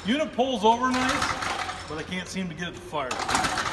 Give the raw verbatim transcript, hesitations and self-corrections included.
Unit pulls over nice, but I can't seem to get it to fire.